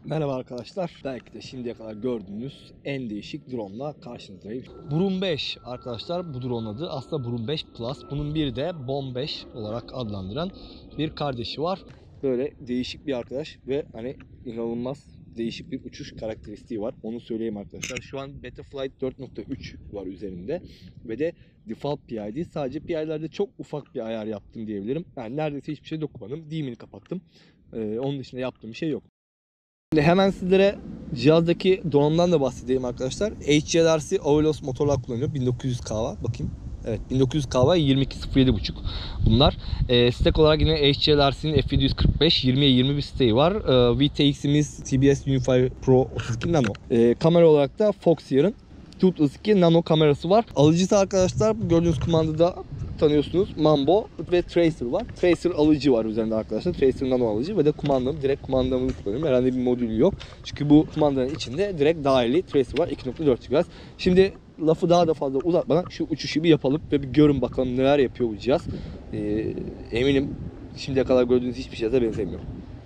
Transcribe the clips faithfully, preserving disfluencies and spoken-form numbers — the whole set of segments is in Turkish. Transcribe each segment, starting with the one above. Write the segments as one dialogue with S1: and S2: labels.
S1: Merhaba arkadaşlar. Belki de şimdiye kadar gördüğünüz en değişik drone'la karşınızdayım. Burun beş arkadaşlar bu drone adı. Aslında Burun beş Plus. Bunun bir de Bomb beş olarak adlandıran bir kardeşi var. Böyle değişik bir arkadaş ve hani inanılmaz değişik bir uçuş karakteristiği var. Onu söyleyeyim arkadaşlar. Şu an Betaflight dört nokta üç var üzerinde ve de default P I D. Sadece P I D'lerde çok ufak bir ayar yaptım diyebilirim. Yani neredeyse hiçbir şey dokunmadım. Dimini kapattım. Ee, onun dışında yaptığım bir şey yok. Şimdi hemen sizlere cihazdaki donanımdan da bahsedeyim arkadaşlar. H G L R C Avelos motorlar kullanıyor. bin dokuz yüz K var. Bakayım. Evet, bin dokuz yüz K var, yirmi iki sıfır yedi buçuk bunlar. E, stack olarak yine H G L R C'nin F yedi yüz kırk beş yirmiye yirmi bir stack'i var. E, V T X'imiz T B S Unify Pro otuz iki Nano. E, kamera olarak da Foxeer'ın otuz iki Nano kamerası var. Alıcısı arkadaşlar gördüğünüz kumandada tanıyorsunuz. Mambo ve Tracer var. Tracer alıcı var üzerinde arkadaşlar. Tracer Nano alıcı ve de kumandamı direkt kumandamı kullanıyorum. Herhangi bir modülü yok. Çünkü bu kumandanın içinde direkt dahili Tracer var. iki nokta dört gigahertz. Şimdi lafı daha da fazla uzatmadan şu uçuşu bir yapalım ve bir görün bakalım neler yapıyor bu cihaz. Ee, eminim şimdiye kadar gördüğünüz hiçbir cihaza benzemiyor.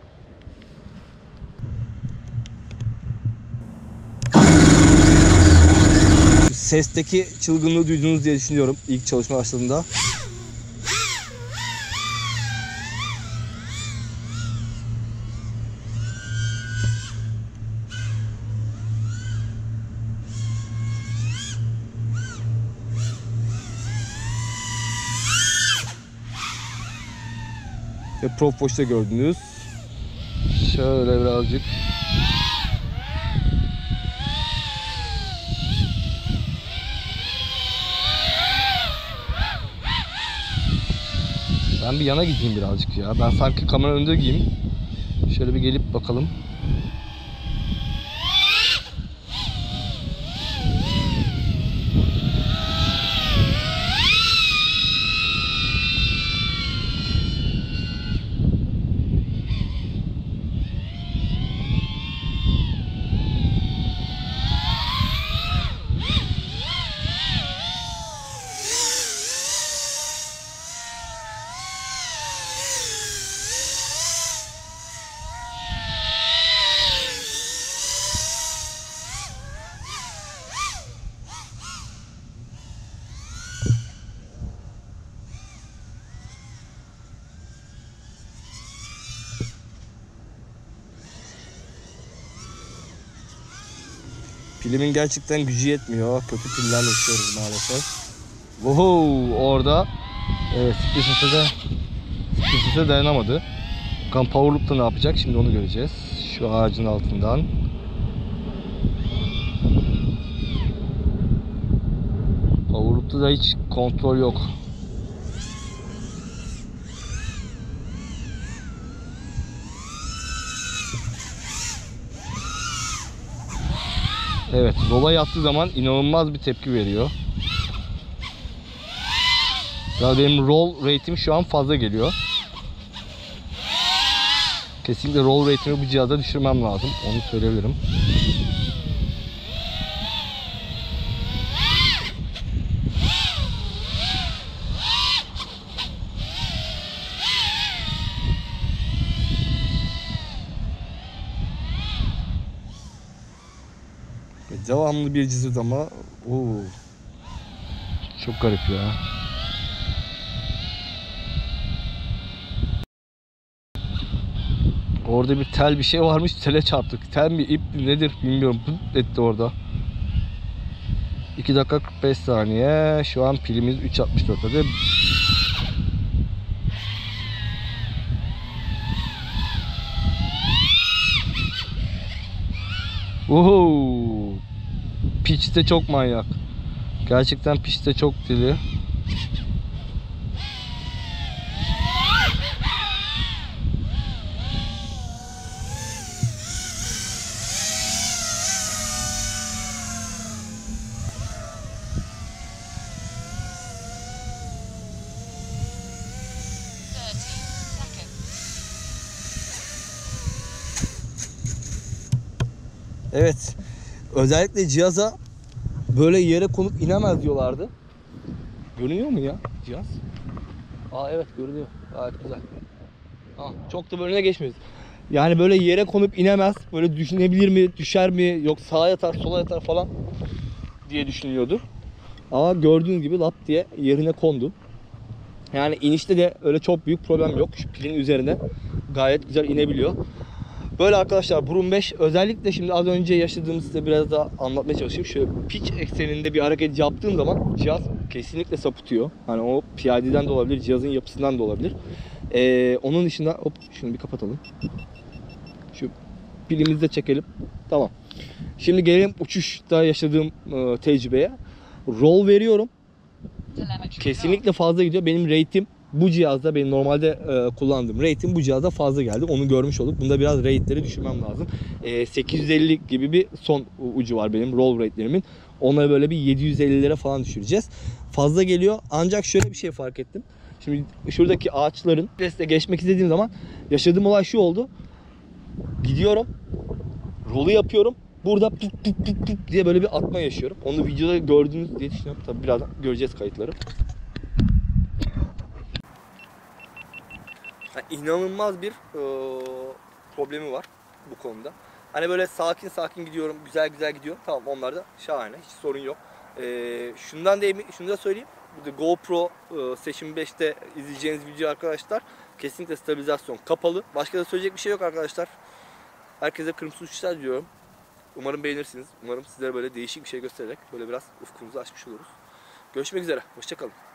S1: Sesteki çılgınlığı duydunuz diye düşünüyorum ilk çalışma başladığında. Ve Prof Boş'ta gördünüz. Şöyle birazcık. Ben bir yana gideyim birazcık ya. Ben sanki kamera önünde gideyim. Şöyle bir gelip bakalım. Pilimin gerçekten gücü yetmiyor. Kötü pillerle uçuyoruz maalesef. Wow, orada evet, split ses'e split ses'e dayanamadı. Bakalım Powerloop'ta ne yapacak? Şimdi onu göreceğiz. Şu ağacın altından. Powerloop'ta da hiç kontrol yok. Evet, rola yattığı zaman inanılmaz bir tepki veriyor. Ya benim roll rate'im şu an fazla geliyor. Kesinlikle roll rate'imi bu cihazda düşürmem lazım. Onu söyleyebilirim. Devamlı bir cızırt ama oo, çok garip ya. Orada bir tel bir şey varmış, tele çarptık. Tel mi ip mi nedir bilmiyorum, pıt etti orada. iki dakika kırk beş saniye. Şu an pilimiz üç altmış dört adet. Oho! Pitch de çok manyak. Gerçekten pitch de çok deli. Evet. Özellikle cihaza böyle yere konup inemez diyorlardı. Görünüyor mu ya cihaz? Aa evet, görünüyor. Gayet güzel. Aa, çok da bölüne geçmiyoruz. Yani böyle yere konup inemez. Böyle düşünebilir mi, düşer mi, yok sağa yatar, sola yatar falan diye düşünüyordu. Ama gördüğünüz gibi lap diye yerine kondu. Yani inişte de öyle çok büyük problem yok. Şu pilin üzerine gayet güzel inebiliyor. Böyle arkadaşlar Brum beş, özellikle şimdi az önce yaşadığımız, size biraz daha anlatmaya çalışayım. Şöyle pitch ekseninde bir hareket yaptığım zaman cihaz kesinlikle sapıtıyor. Hani o P I D'den de olabilir, cihazın yapısından da olabilir. Ee, onun dışında hop şunu bir kapatalım. Şu pilimizi de çekelim. Tamam. Şimdi gelelim uçuşta yaşadığım e, tecrübeye. Roll veriyorum. Kesinlikle fazla gidiyor. Benim rate'im bu cihazda, benim normalde e, kullandığım rate'im bu cihazda fazla geldi. Onu görmüş olduk. Bunda biraz rate'leri düşürmem lazım. E, sekiz yüz elli gibi bir son ucu var benim roll rate'lerimin. Onları böyle bir yedi yüz ellilere falan düşüreceğiz. Fazla geliyor. Ancak şöyle bir şey fark ettim. Şimdi şuradaki ağaçların üstüne geçmek istediğim zaman yaşadığım olay şu oldu. Gidiyorum. Rolü yapıyorum. Burada pıt pıt pıt pıt diye böyle bir atma yaşıyorum. Onu videoda gördünüz diye düşünüyorum. Tabii birazdan göreceğiz kayıtları. Yani inanılmaz bir e, problemi var bu konuda. Hani böyle sakin sakin gidiyorum, güzel güzel gidiyor. Tamam, onlar da şahane, hiç sorun yok. E, şundan da emin, şunu da söyleyeyim. Burada GoPro e, Session beşte izleyeceğiniz video arkadaşlar, kesinlikle stabilizasyon kapalı. Başka da söyleyecek bir şey yok arkadaşlar. Herkese kırmızı uçuşlar diyorum. Umarım beğenirsiniz. Umarım sizlere böyle değişik bir şey göstererek böyle biraz ufkunuzu açmış oluruz. Görüşmek üzere. Hoşça kalın.